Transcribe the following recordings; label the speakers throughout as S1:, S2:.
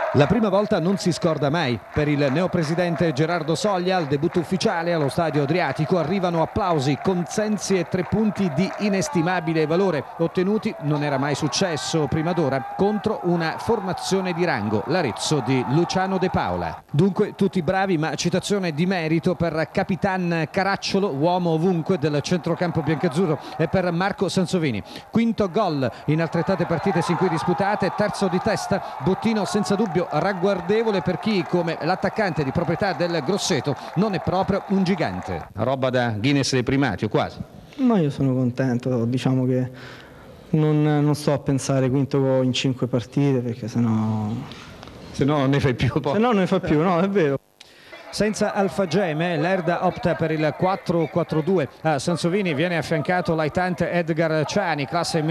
S1: La prima volta non si scorda mai. Per il neopresidente Gerardo Soglia, al debutto ufficiale allo Stadio Adriatico arrivano applausi, consensi e 3 punti di inestimabile valore. Ottenuti, non era mai successo prima d'ora, contro una formazione di rango, l'Arezzo di Luciano De Paola. Dunque tutti bravi, ma citazione di merito per Capitan Caracciolo, uomo ovunque del centrocampo biancazzurro, e per Marco Sansovini. Quinto gol in altrettante partite sin qui disputate, terzo di testa, bottino senza dubbio ragguardevole per chi, come l'attaccante di proprietà del Grosseto, non è proprio un gigante. Roba da Guinness dei primati o quasi.
S2: Ma io sono contento, diciamo che non sto a pensare quinto gol in 5 partite, perché sennò
S1: non ne fai più poi.
S2: Se no non ne fa più, no, è vero.
S1: Senza Alfageme, l'Erda opta per il 4-4-2. A Sansovini viene affiancato l'aitante Edgar Ciani, classe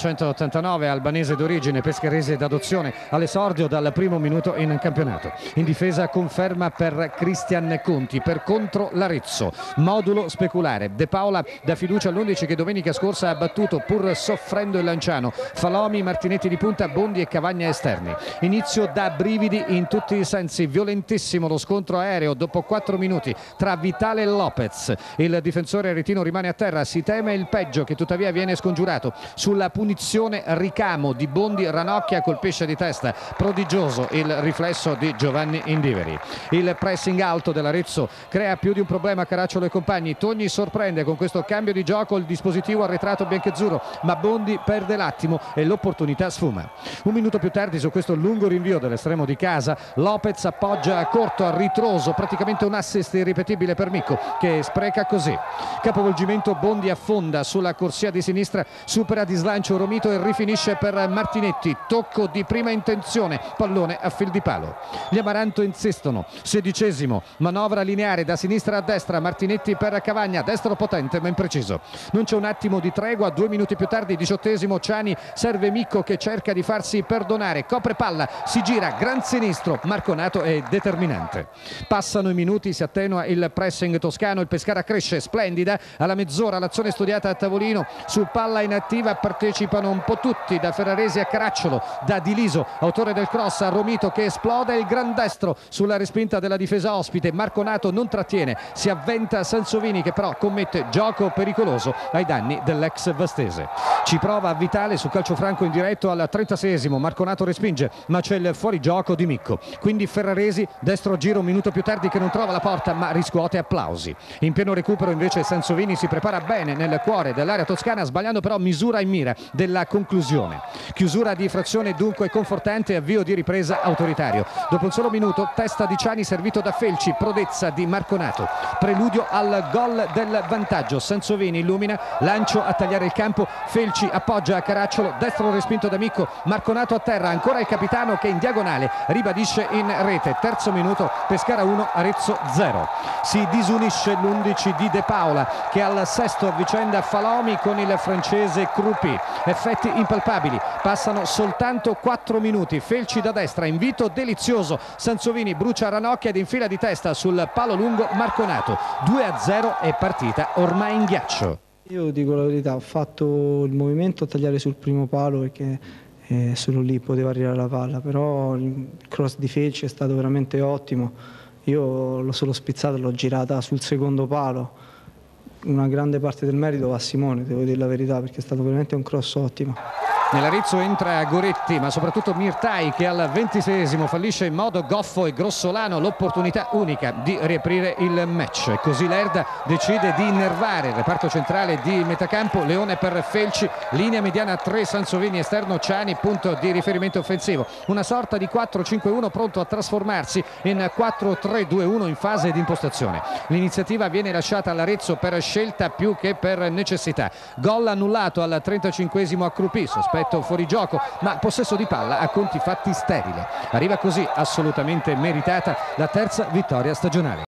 S1: 1989, albanese d'origine, pescarese d'adozione, all'esordio dal primo minuto in campionato. In difesa conferma per Cristian Conti, per contro l'Arezzo. Modulo speculare. De Paola dà fiducia all'11 che domenica scorsa ha battuto, pur soffrendo il Lanciano, Falomi, Martinetti di punta, Bondi e Cavagna esterni. Inizio da brividi in tutti i sensi, violentissimo lo scontro aereo dopo 4 minuti tra Vitale e Lopez. Il difensore aretino rimane a terra, si teme il peggio che tuttavia viene scongiurato. Sulla punizione ricamo di Bondi, ranocchia col pesce di testa, prodigioso il riflesso di Giovanni Indiveri. Il pressing alto dell'Arezzo crea più di un problema a Caracciolo e compagni. Togni sorprende con questo cambio di gioco il dispositivo arretrato biancazzurro, ma Bondi perde l'attimo e l'opportunità sfuma. Un minuto più tardi, su questo lungo rinvio dell'estremo di casa, Lopez appoggia a corto, a ritroso, praticamente un assist irripetibile per Micco, che spreca così. Capovolgimento, Bondi affonda sulla corsia di sinistra, supera di slancio Romito e rifinisce per Martinetti. Tocco di prima intenzione, pallone a fil di palo. Gli Amaranto insistono. 16esimo, manovra lineare da sinistra a destra, Martinetti per Cavagna, destro potente ma impreciso. Non c'è un attimo di tregua, 2 minuti più tardi, 18esimo, Ciani serve Micco che cerca di farsi perdonare, copre palla, si gira, gran sinistro, Marconato è determinante. Passano i minuti, si attenua il pressing toscano, il Pescara cresce, splendida, alla mezz'ora l'azione studiata a tavolino, su palla inattiva partecipano un po' tutti, da Ferraresi a Caracciolo, da Di Liso, autore del cross, a Romito che esplode, il gran destro sulla respinta della difesa ospite, Marconato non trattiene, si avventa Sansovini che però commette gioco pericoloso ai danni dell'ex vastese. Ci prova Vitale su calcio franco indiretto al 36esimo, Marconato respinge, ma c'è il fuorigioco di Micco, quindi Ferraresi, destro giro un minuto più tardi che non trova la porta ma riscuote applausi. In pieno recupero invece Sansovini si prepara bene nel cuore dell'area toscana, sbagliando però misura in mira della conclusione. Chiusura di frazione dunque confortante, avvio di ripresa autoritario. Dopo un solo minuto, testa di Ciani servito da Felci, prodezza di Marconato. Preludio al gol del vantaggio. Sansovini illumina, lancio a tagliare il campo, Felci appoggia a Caracciolo, destro respinto da Micco, Marconato a terra, ancora il capitano che in diagonale ribadisce in rete. Terzo minuto, Pescara 1, Arezzo 0. Si disunisce l'11 di De Paola che al sesto avvicenda Falomi con il francese Croupi. Effetti impalpabili, passano soltanto 4 minuti. Felci da destra, invito delizioso, Sansovini brucia ranocchia ed infila di testa sul palo lungo Marconato. 2-0 e partita ormai in ghiaccio.
S2: Io dico la verità, ho fatto il movimento a tagliare sul primo palo perché solo lì poteva arrivare la palla, però il cross di Felci è stato veramente ottimo. Io l'ho solo spizzata e l'ho girata sul secondo palo. Una grande parte del merito va a Simone, devo dire la verità, perché è stato veramente un cross ottimo.
S1: Nell'Arezzo entra Goretti, ma soprattutto Mirtai che al 26esimo fallisce in modo goffo e grossolano l'opportunità unica di riaprire il match. E così l'Erda decide di innervare il reparto centrale di metacampo. Leone per Felci, linea mediana 3 Sansovini, esterno Ciani, punto di riferimento offensivo. Una sorta di 4-5-1 pronto a trasformarsi in 4-3-2-1 in fase di impostazione. L'iniziativa viene lasciata all'Arezzo per scelta più che per necessità. Gol annullato al 35esimo a Croupi, sospetto fuori gioco, ma possesso di palla a conti fatti sterile. Arriva così assolutamente meritata la terza vittoria stagionale.